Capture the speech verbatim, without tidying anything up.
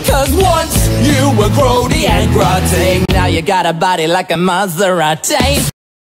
Cause once you were grody and grunting, now you got a body like a Maserati.